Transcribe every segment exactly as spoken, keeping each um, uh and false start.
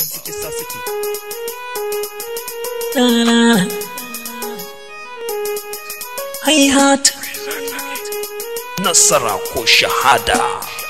suke sa suke Hi-hat nasara ko shahada.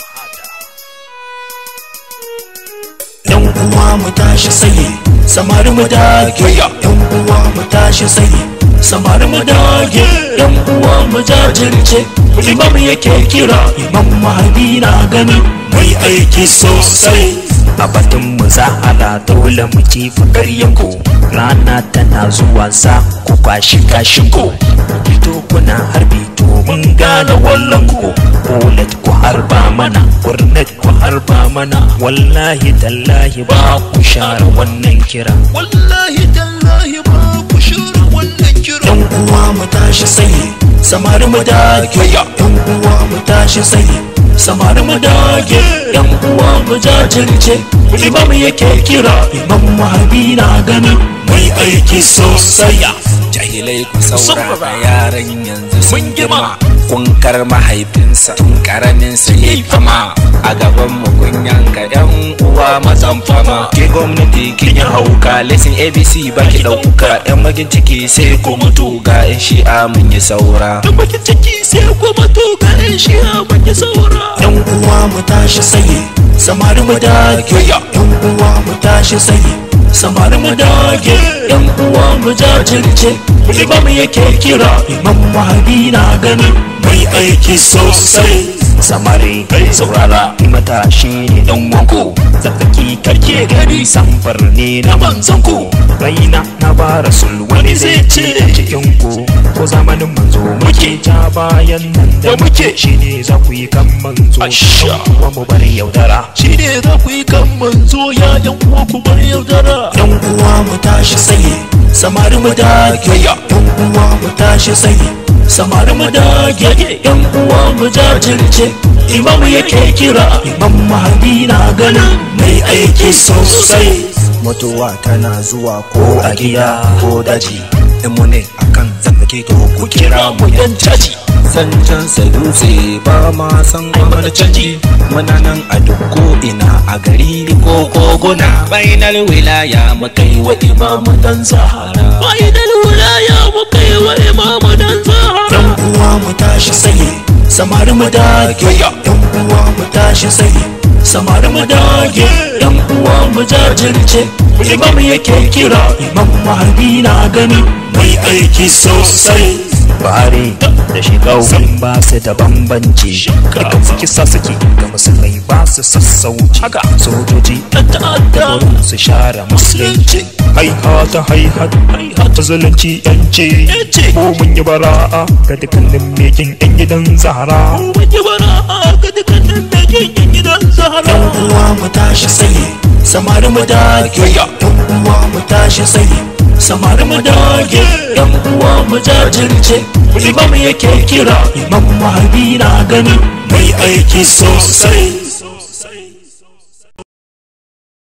yan uwa mu tashi tsaye samari mu dage, yan uwa mu tashi tsaye samari mu dage, yan uwa mu jajirce. Imam yake kira, Imam Mahdi na gani mai aiki sosai. A batun mu zahara dole mu kifa ƙaryanku, rana tana zuwa za ku kwashi kashinku. Fito kuna harbi to mun gane wallanku, bullet ku harba mana, gurnet ku harba mana. Wallahi tallahi ba ku share wannan kira, wallahi tallahi ba ku share wannan kira. yan uwa mu tashi tsaye samari mu dage, yan uwa mu tashi tsaye samari mu dage, yan uwa mu jajirce. Imam yake kira, Imam Mahdi na gani mai aiki sosai. Jahilai ku saurara, yaran yanzu sun girma, kunkar mahaifinsa tun karamin su yi fama. A gaban mu kun yanka yan uwa mazan fama. Ke gwamnati kin yi hauka, lesson A B C baki dauka. Yan bakin ciki sai ku mutu, ga yan shi'a mun yi saura. Yan bakin ciki sai ku mutu, ga yan shi'a mun yi saura. yan uwa mu tashi tsaye samari mu dage, yan uwa mu tashi tsaye samari mu dage, yan uwa mu jajirce. Imam yake kira, Imam Mahdi na gani mai aiki sosai. Samari saurara, matashi ne dan wanku, zakaki karke gari samfar ne na manzanku. Raina na ba rasul wani zai ce cikin ku, ko zamanin manzo muke ja bayan nan da muke. Shi ne za ku yi kan manzo, kuma mu bar yaudara. Shi ne za ku yi kan manzo, ya yan uwa ku bar yaudara. yan uwa mu tashi tsaye samari mu dage, yan uwa mu tashi tsaye samari mu dage, yan uwa mu jajirce. Imam yake kira, Imam Mahdi na gani mai aiki sosai. Mutuwa tana zuwa ko a gida ko daji, in mu ne akan zafake to ku kira mu yan caji. Zancen sadutse ba ma san mana canji, muna nan a duk ko ina a gari ko koguna. Bainal wilaya mu kai wa imamu dan zahara, Bainal wilaya mu kai wa imamu dan zahara. yan uwa mu tashi tsaye samari mu dage, yan uwa mu tashi tsaye samari mu dage, yan uwa mu jajirce. Imam yake kira, Imam Mahdi na gani mai aiki sosai. Bare da shigau ba su da bambanci, dukan suke sa suke ga musulmai ba su sassauci. Haka sojoji da ta'adda su share musulunci. Haihata haihata haihata zalunci yanci, ko mun yi bara'a ga dukkanin mekin yan gidan Zahra. Ko mun yi bara'a ga dukkanin mekin yan gidan Zahra. yan uwa mu tashi tsaye samari mu dage, yan uwa mu tashi tsaye samari mu dage, yan uwa mu jajirce. Imam yake kira, Imam Mahdi na gani mai aiki sosai.